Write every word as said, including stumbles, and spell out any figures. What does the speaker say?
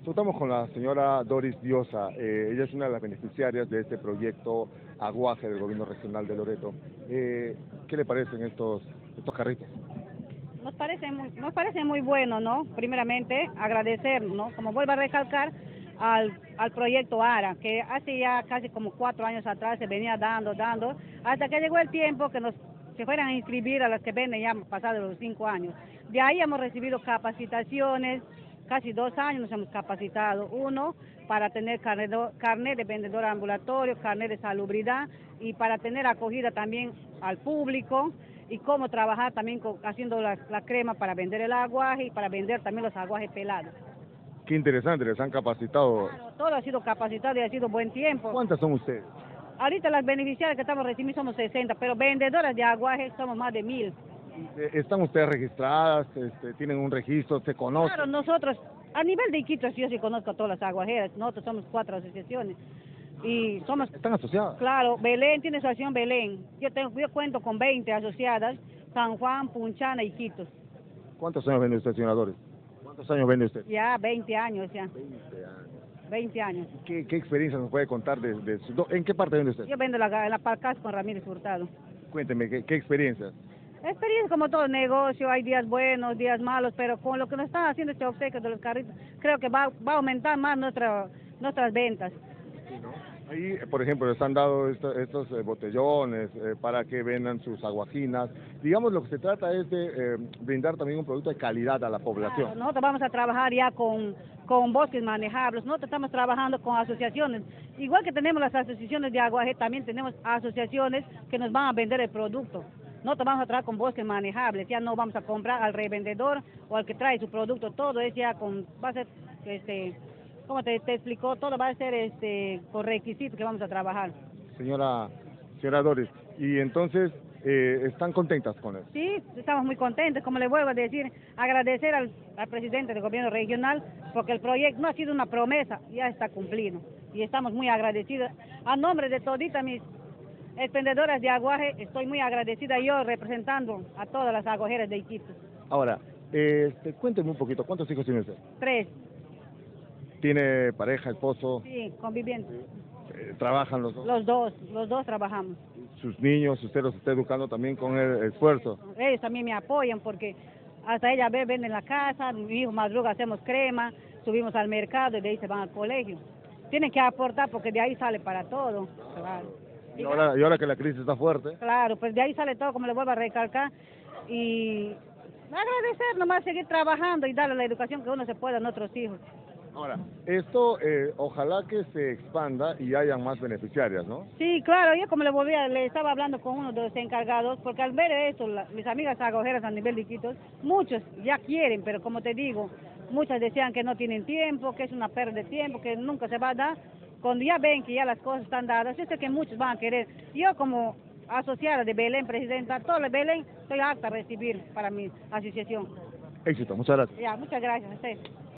Estamos con la señora Doris Diosa. Eh, ella es una de las beneficiarias de este proyecto Aguaje del Gobierno Regional de Loreto. Eh, ¿Qué le parecen estos, estos carritos? Nos parece muy, nos parece muy bueno, ¿no? Primeramente, agradecer, ¿no? Como vuelvo a recalcar, al, al proyecto ARA, que hace ya casi como cuatro años atrás se venía dando, dando, hasta que llegó el tiempo que nos se fueran a inscribir a las que venden ya pasados los cinco años. De ahí hemos recibido capacitaciones, casi dos años nos hemos capacitado, uno para tener carnet, carnet de vendedor ambulatorio, carnet de salubridad y para tener acogida también al público y cómo trabajar también con, haciendo la, la crema para vender el aguaje y para vender también los aguajes pelados. Qué interesante, les han capacitado. Claro, todo ha sido capacitado y ha sido buen tiempo. ¿Cuántas son ustedes? Ahorita las beneficiarias que estamos recibiendo somos sesenta, pero vendedoras de aguaje somos más de mil. Eh, ¿Están ustedes registradas? Este, ¿Tienen un registro? ¿Se conocen? Claro, nosotros, a nivel de Iquitos, yo sí conozco a todas las aguajeras, nosotros somos cuatro asociaciones. Y somos... ¿Están asociadas? Claro, Belén tiene asociación Belén. Yo tengo, yo cuento con veinte asociadas, San Juan, Punchana y Iquitos. ¿Cuántos años vende usted, señora Doris? ¿Cuántos años vende usted? Ya, veinte años ya. veinte años. veinte años. ¿Qué, qué experiencia nos puede contar de, de su... ¿En qué parte vende usted? Yo vendo la, en la Palcas con Ramírez Hurtado. Cuénteme, ¿qué, qué experiencias? Experiencia como todo negocio, hay días buenos, días malos, pero con lo que nos están haciendo este obsequio de los carritos, creo que va, va a aumentar más nuestra, nuestras ventas. Sí, ¿no? Ahí, por ejemplo, les han dado estos, estos eh, botellones eh, para que vendan sus aguajinas. Digamos, lo que se trata es de eh, brindar también un producto de calidad a la población. Claro, nosotros vamos a trabajar ya con, con bosques manejables, nosotros estamos trabajando con asociaciones. Igual que tenemos las asociaciones de aguaje, también tenemos asociaciones que nos van a vender el producto. Nosotros vamos a trabajar con bosques manejables, ya no vamos a comprar al revendedor o al que trae su producto, todo es ya con, va a ser, este, como te, te explicó, todo va a ser este, con requisitos que vamos a trabajar. Señora, señora Doris, y entonces, eh, ¿están contentas con eso? Sí, estamos muy contentos, como le vuelvo a decir, agradecer al, al presidente del gobierno regional, porque el proyecto no ha sido una promesa, ya está cumplido, y estamos muy agradecidos. A nombre de toditas mis expendedoras de aguaje, estoy muy agradecida yo representando a todas las aguajeras de Iquitos. Ahora, este, cuénteme un poquito, ¿cuántos hijos tiene usted? Tres. ¿Tiene pareja, esposo? Sí, convivientes. Eh, ¿Trabajan los dos? Los dos, los dos trabajamos. ¿Sus niños, usted los está educando también con el esfuerzo? Ellos también me apoyan porque hasta ella ve, ven en la casa, mi hijo madruga, hacemos crema, subimos al mercado y de ahí se van al colegio. Tienen que aportar porque de ahí sale para todo, claro. Y ahora, y ahora que la crisis está fuerte. Claro, pues de ahí sale todo, como le vuelvo a recalcar, y agradecer nomás, seguir trabajando y darle la educación que uno se pueda a nuestros hijos. Ahora, esto eh, ojalá que se expanda y hayan más beneficiarias, ¿no? Sí, claro, yo como le volví a, le estaba hablando con uno de los encargados, porque al ver esto, la, mis amigas aguajeras a nivel de Iquitos, muchos ya quieren, pero como te digo, muchas decían que no tienen tiempo, que es una pérdida de tiempo, que nunca se va a dar. Cuando ya ven que ya las cosas están dadas, yo sé que muchos van a querer. Yo como asociada de Belén, presidenta, todo el Belén, estoy apta a recibir para mi asociación. Éxito, muchas gracias. Ya, muchas gracias a usted.